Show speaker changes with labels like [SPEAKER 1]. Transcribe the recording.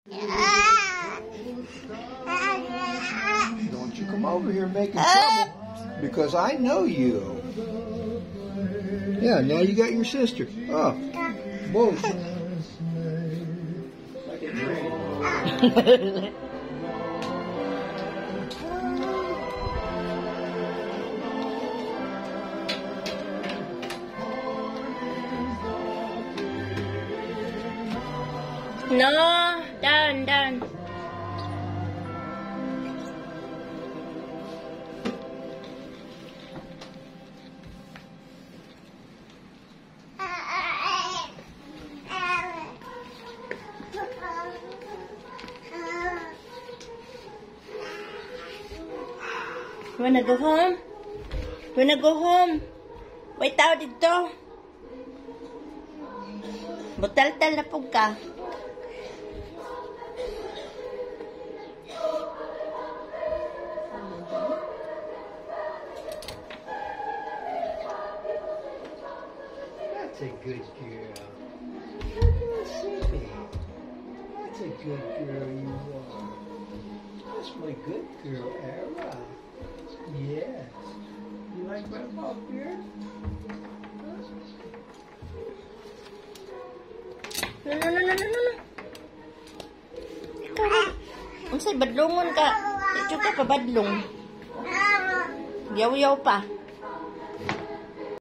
[SPEAKER 1] Don't you come over here making trouble, because I know you. Yeah, now you got your sister. Oh, whoa.
[SPEAKER 2] No, done. You wanna go home? You wanna go home? Wait tao dito. Butal-tal na po ka.
[SPEAKER 1] That's a good girl. That's a good girl you are. That's my good girl, Era. Yes. You like Grandpa up here?
[SPEAKER 2] No. Ang say badlongon ka. Ito ka pa badlong. Yaw-yaw pa.